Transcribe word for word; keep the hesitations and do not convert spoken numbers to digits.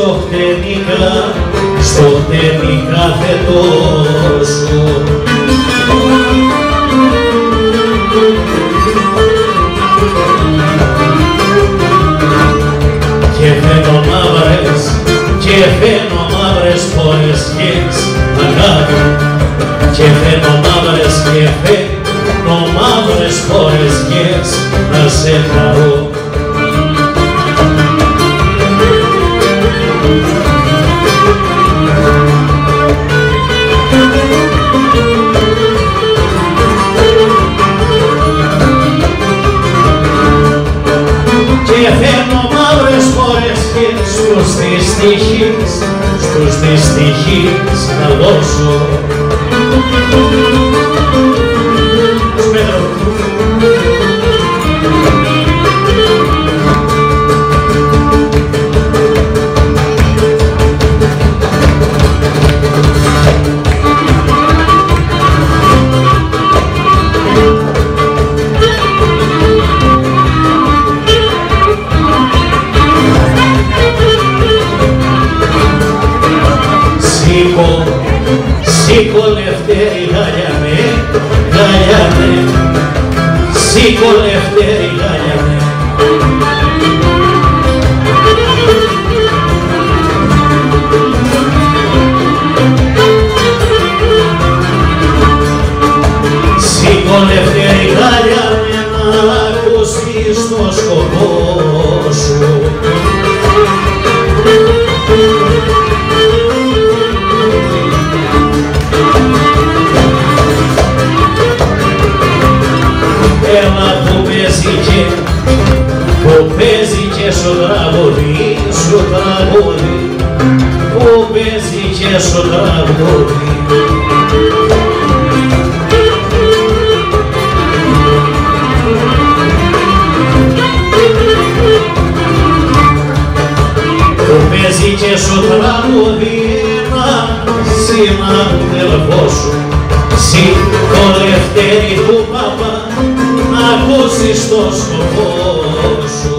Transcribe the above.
στο χτένι, στο χτένι κάθε τόσο. Και φαίνω μαύρες, και φαίνω μαύρες φορεσιές αγάπη, και φαίνω μαύρες, και φαίνω μαύρες φορεσιές να σε χαρώ. Και φέρνω μαύρες φορεσιές στους δυστυχείς, στους δυστυχείς να δώσω. Σήκω, σήκω Λευτέρη γάλιανε, γάλιανε, σήκω Λευτέρη γάλιανε. Σήκω Λευτέρη γάλιανε να ακούσεις το σκοπό σου. Έλα που παίζει και, που παίζει και στο τραγούδι, στο τραγούδι, που παίζει και στο τραγούδι. Που παίζει και στο τραγούδι, ένα συναδελφό σου, σήκω Λευτέρη του παπά, να ακούσεις το σκοπό σου.